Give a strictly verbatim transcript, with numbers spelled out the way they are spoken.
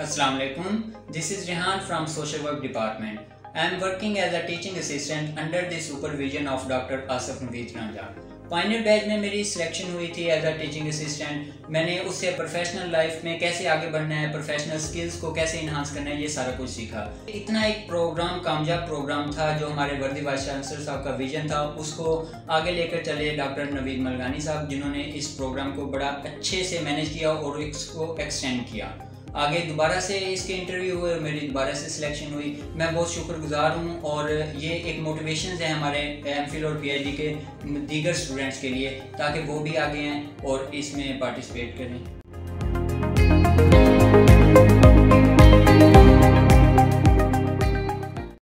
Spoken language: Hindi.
Assalamu alaikum. This is Rehan from Social Work Department. I am working as a teaching assistant under the supervision of Doctor Asif Naveed Ranja. Pioneer batch में मेरी सिलेक्शन हुई थी एज अ टीचिंग असिस्टेंट। मैंने उससे प्रोफेशनल लाइफ में कैसे आगे बढ़ना है, प्रोफेशनल स्किल्स को कैसे इन्हांस करना है, ये सारा कुछ सीखा। इतना एक प्रोग्राम कामयाब प्रोग्राम था जो हमारे वर्दी वाइस चांसलर साहब का विजन था, उसको आगे लेकर चले डॉक्टर नवीद मलगानी साहब, जिन्होंने इस प्रोग्राम को बड़ा अच्छे से मैनेज किया और इसको एक्सटेंड किया। आगे दोबारा से इसके इंटरव्यू हुए, मेरी दोबारा से सिलेक्शन हुई। मैं बहुत शुक्रगुजार हूँ और ये एक मोटिवेशन है हमारे एमफिल और पीएचडी के दीगर स्टूडेंट्स के लिए, ताकि वो भी आगे आएँ और इसमें पार्टिसिपेट करें।